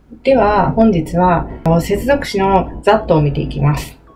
では本日は接続詞の that を見ていきます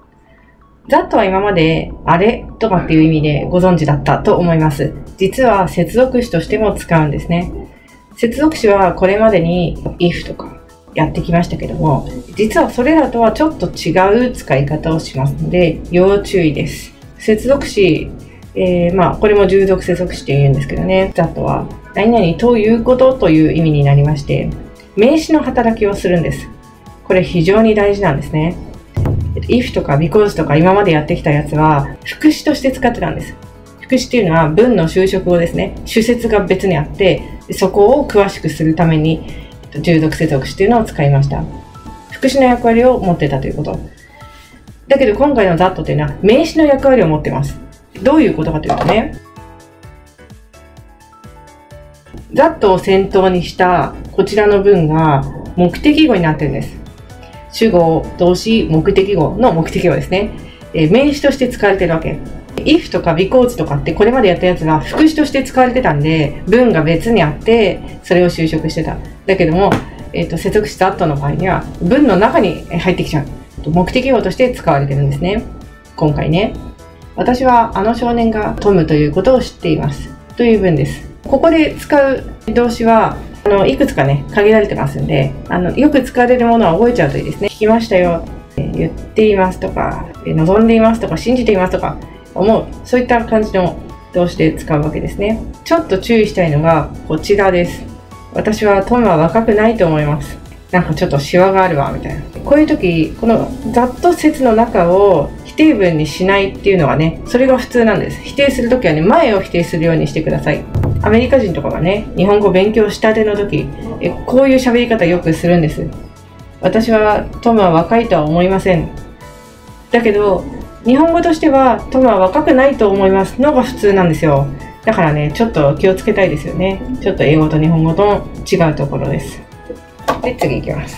。that は今まであれとかっていう意味でご存知だったと思います。実は接続詞としても使うんですね。接続詞はこれまでに if とかやってきましたけども、実はそれらとはちょっと違う使い方をしますので要注意です。接続詞、これも従属接続詞って言うんですけどね、that は何々ということという意味になりまして、名詞の働きをするんです。これ非常に大事なんですね。if とか because とか今までやってきたやつは副詞として使ってたんです。副詞っていうのは文の修飾語ですね。主節が別にあって、そこを詳しくするために従属接続詞っていうのを使いました。副詞の役割を持ってたということ。だけど今回の that っていうのは名詞の役割を持ってます。どういうことかというとね、that を先頭にしたこちらの文が目的語になってるんです。主語、動詞、目的語の目的語ですね。名詞として使われてるわけ。if とか because とかってこれまでやったやつが副詞として使われてたんで、文が別にあってそれを修飾してた。だけども、接続詞 that の場合には文の中に入ってきちゃう。目的語として使われてるんですね。今回ね。私はあの少年がトムということを知っています。という文です。ここで使う動詞はいくつかね、限られてますんで、よく使われるものは覚えちゃうといいですね。聞きましたよ、言っていますとか、望んでいますとか、信じていますとか、思う。そういった感じの動詞で使うわけですね。ちょっと注意したいのがこちらです。私はトムは若くないと思います。なんかちょっとシワがあるわ、みたいな。こういう時、このざっと説の中を否定文にしないっていうのがね、それが普通なんです。否定するときはね、前を否定するようにしてください。アメリカ人とかがね、日本語勉強したての時、こういう喋り方よくするんです。私はトムは若いとは思いません。だけど、日本語としてはトムは若くないと思いますのが普通なんですよ。だからね、ちょっと気をつけたいですよね。ちょっと英語と日本語との違うところです。で、次いきます。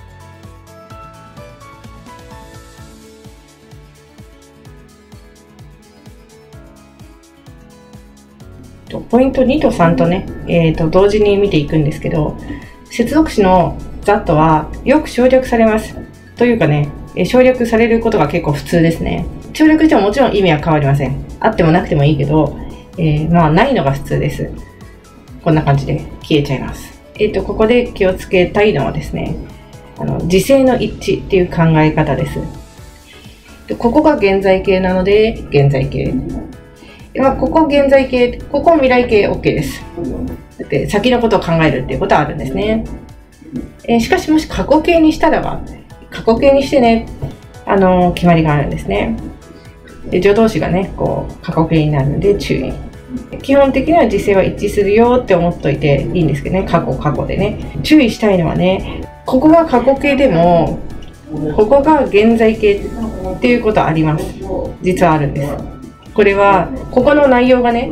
ポイント2と3とね、同時に見ていくんですけど、接続詞の that はよく省略されます。というかね、省略されることが結構普通ですね。省略してももちろん意味は変わりません。あってもなくてもいいけど、ないのが普通です。こんな感じで消えちゃいます。ここで気をつけたいのはですね、時制の一致っていう考え方です。ここが現在形なので、現在形。ここ現在形、ここ未来形 OK です。で、先のことを考えるっていうことはあるんですね。しかしもし過去形にしたらば、過去形にしてね、決まりがあるんですね。で、助動詞がね、こう過去形になるので注意。基本的には時制は一致するよって思っといていいんですけどね、過去でね。注意したいのはね、ここが過去形でも、ここが現在形っていうことはあります。実はあるんです。これはここの内容が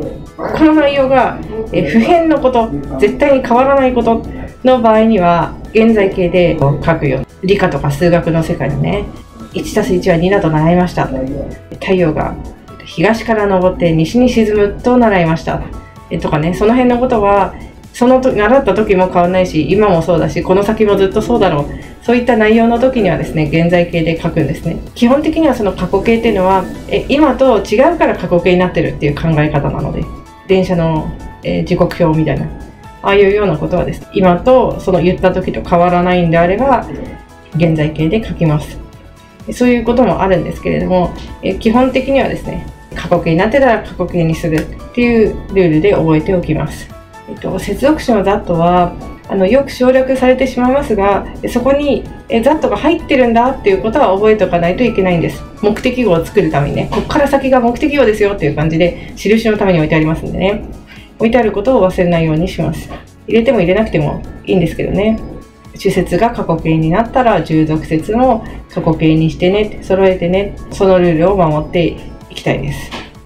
不変のこと、絶対に変わらないことの場合には現在形で書くよ。理科とか数学の世界でね、1+1 は2だと習いました。太陽が東から昇って西に沈むと習いました。とかね、その辺のことはその習った時も変わらないし、今もそうだし、この先もずっとそうだろう。そういった内容の時にはですね、現在形で書くんですね。基本的にはその過去形っていうのは、今と違うから過去形になってるっていう考え方なので、電車の、時刻表みたいな、ああいうようなことはですね、今とその言った時と変わらないんであれば、現在形で書きます。そういうこともあるんですけれども、基本的にはですね、過去形になってたら過去形にするっていうルールで覚えておきます。接続詞の that はよく省略されてしまいますが、そこに that が入ってるんだっていうことは覚えておかないといけないんです。目的語を作るためにね、ここから先が目的語ですよっていう感じで印のために置いてありますんでね、置いてあることを忘れないようにします。入れても入れなくてもいいんですけどね、主節が過去形になったら従属節も過去形にしてね、揃えてね、そのルールを守っていきたいです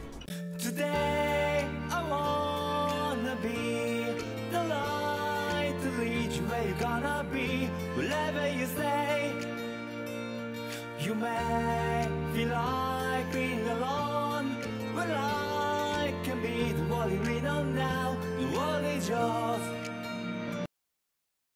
。You may feel like being alone, but I can be the one you lean on now. The world is yours.